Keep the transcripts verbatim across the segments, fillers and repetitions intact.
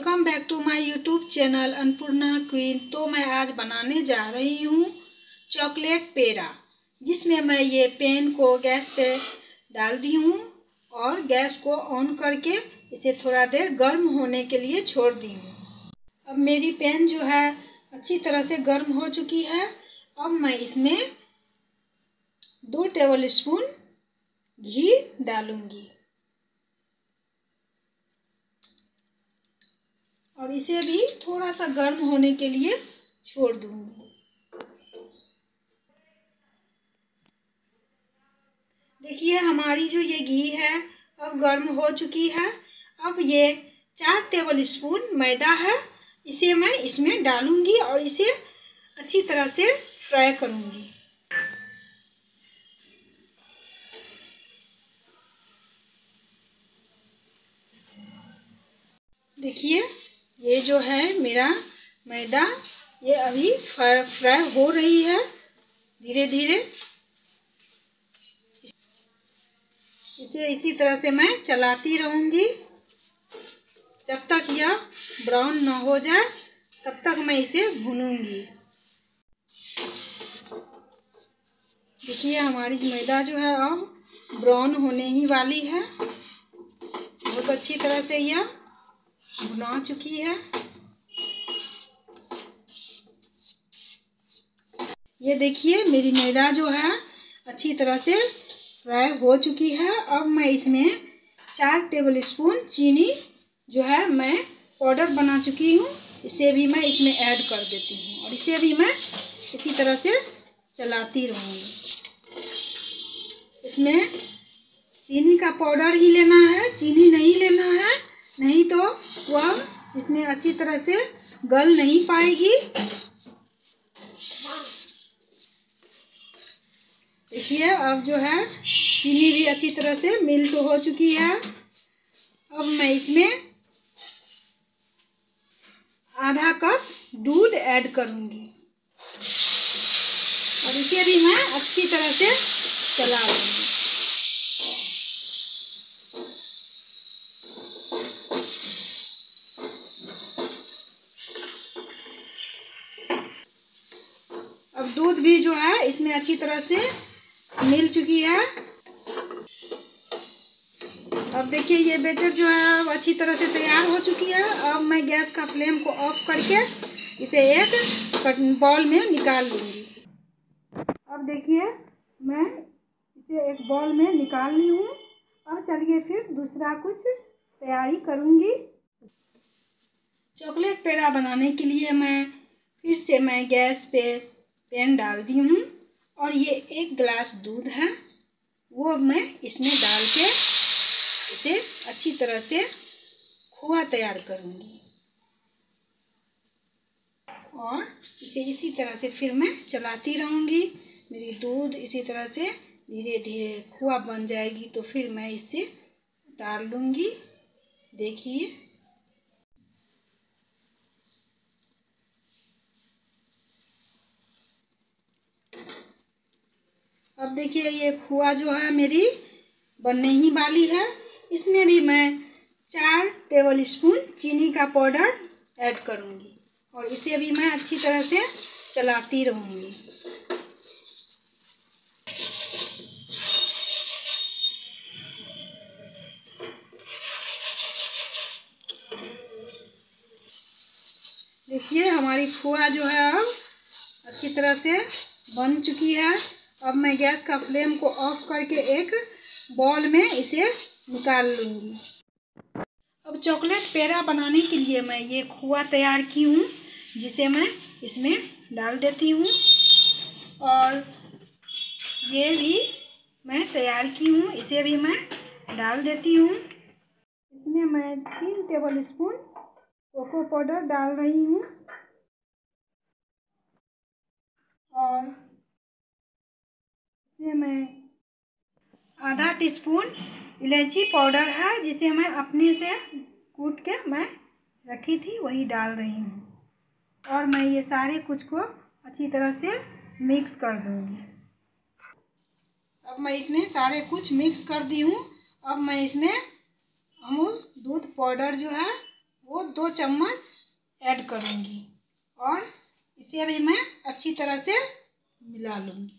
Welcome back to my YouTube channel Annapurna Queen. तो मैं आज बनाने जा रही हूँ चॉकलेट पेड़ा, जिसमें मैं ये पेन को गैस पे डाल दी हूँ और गैस को ऑन करके इसे थोड़ा देर गर्म होने के लिए छोड़ दी हूँ। अब मेरी पेन जो है अच्छी तरह से गर्म हो चुकी है। अब मैं इसमें दो टेबल स्पून घी डालूंगी और इसे भी थोड़ा सा गर्म होने के लिए छोड़ दूंगी। देखिए हमारी जो ये घी है अब गर्म हो चुकी है। अब ये चार टेबल स्पून मैदा है, इसे मैं इसमें डालूंगी और इसे अच्छी तरह से फ्राई करूंगी। देखिए ये जो है मेरा मैदा, ये अभी फ्राई हो रही है धीरे धीरे। इसे इसी तरह से मैं चलाती रहूंगी जब तक यह ब्राउन न हो जाए, तब तक मैं इसे भूनूंगी। देखिए हमारी मैदा जो है अब ब्राउन होने ही वाली है। बहुत अच्छी तरह से यह भुना चुकी है। ये देखिए मेरी मैदा जो है अच्छी तरह से फ्राई हो चुकी है। अब मैं इसमें चार टेबल स्पून चीनी जो है मैं पाउडर बना चुकी हूँ, इसे भी मैं इसमें ऐड कर देती हूँ और इसे भी मैं इसी तरह से चलाती रहूँगी। इसमें चीनी का पाउडर ही लेना है, चीनी नहीं लेना है, नहीं तो वह इसमें अच्छी तरह से गल नहीं पाएगी। देखिए अब जो है चीनी भी अच्छी तरह से मेल्ट हो चुकी है। अब मैं इसमें आधा कप दूध ऐड करूंगी और इसे भी मैं अच्छी तरह से चला लूंगी। अब दूध भी जो है इसमें अच्छी तरह से मिल चुकी है। अब देखिए ये बैटर जो है अब अच्छी तरह से तैयार हो चुकी है। अब मैं गैस का फ्लेम को ऑफ करके इसे एक बॉल में निकाल लूँगी। अब देखिए मैं इसे एक बॉल में निकाल ली हूँ। अब चलिए फिर दूसरा कुछ तैयारी करूँगी। चॉकलेट पेड़ा बनाने के लिए मैं फिर से मैं गैस पे पैन डाल दी हूँ और ये एक गिलास दूध है वो मैं इसमें डाल के इसे अच्छी तरह से खोआ तैयार करूँगी और इसे इसी तरह से फिर मैं चलाती रहूँगी। मेरी दूध इसी तरह से धीरे धीरे खोआ बन जाएगी तो फिर मैं इसे उतार लूँगी। देखिए अब देखिए ये खोआ जो है मेरी बनने ही वाली है। इसमें भी मैं चार टेबल स्पून चीनी का पाउडर ऐड करूँगी और इसे भी मैं अच्छी तरह से चलाती रहूँगी। देखिए हमारी खोआ जो है अब अच्छी तरह से बन चुकी है। अब मैं गैस का फ्लेम को ऑफ करके एक बॉल में इसे निकाल लूँगी। अब चॉकलेट पेड़ा बनाने के लिए मैं ये खोआ तैयार की हूँ, जिसे मैं इसमें डाल देती हूँ और ये भी मैं तैयार की हूँ, इसे भी मैं डाल देती हूँ। इसमें मैं तीन टेबल स्पून कोको पाउडर डाल रही हूँ और इसमें मैं आधा टीस्पून इलायची पाउडर है, जिसे मैं अपने से कूट के मैं रखी थी वही डाल रही हूँ और मैं ये सारे कुछ को अच्छी तरह से मिक्स कर दूँगी। अब मैं इसमें सारे कुछ मिक्स कर दी हूँ। अब मैं इसमें अमूल दूध पाउडर जो है वो दो चम्मच ऐड करूँगी और इसे अभी मैं अच्छी तरह से मिला लूँगी।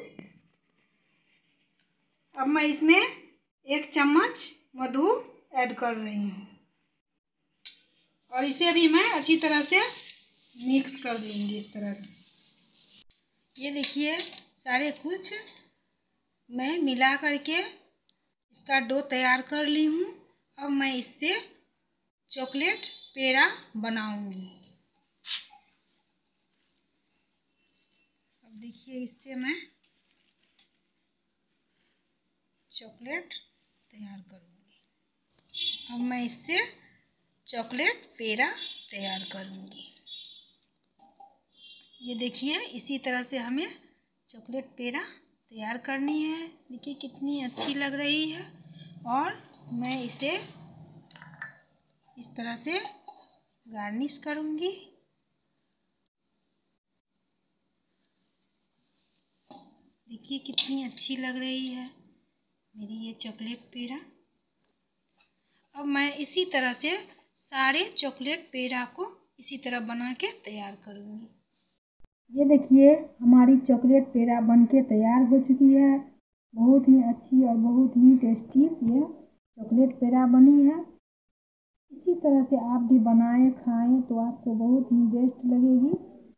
अब मैं इसमें एक चम्मच मधु ऐड कर रही हूँ और इसे भी मैं अच्छी तरह से मिक्स कर लूँगी इस तरह से। ये देखिए सारे कुछ मैं मिला करके इसका डो तैयार कर ली हूँ। अब मैं इससे चॉकलेट पेड़ा बनाऊँगी। अब देखिए इससे मैं चॉकलेट तैयार करूँगी। अब मैं इससे चॉकलेट पेड़ा तैयार करूँगी। ये देखिए इसी तरह से हमें चॉकलेट पेड़ा तैयार करनी है। देखिए कितनी अच्छी लग रही है और मैं इसे इस तरह से गार्निश करूँगी। देखिए कितनी अच्छी लग रही है मेरी ये चॉकलेट पेड़ा। अब मैं इसी तरह से सारे चॉकलेट पेड़ा को इसी तरह बना के तैयार करूँगी। ये देखिए हमारी चॉकलेट पेड़ा बनके तैयार हो चुकी है। बहुत ही अच्छी और बहुत ही टेस्टी ये चॉकलेट पेड़ा बनी है। इसी तरह से आप भी बनाएं खाएं तो आपको बहुत ही बेस्ट लगेगी।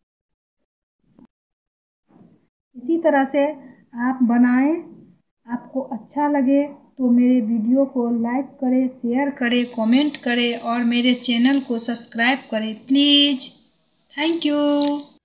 इसी तरह से आप बनाएं, आपको अच्छा लगे तो मेरे वीडियो को लाइक करें, शेयर करें, कमेंट करें और मेरे चैनल को सब्सक्राइब करें प्लीज़। Thank you.